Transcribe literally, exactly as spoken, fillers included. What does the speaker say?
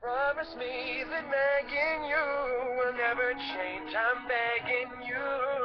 Promise me that nagging you will never change. I'm begging you.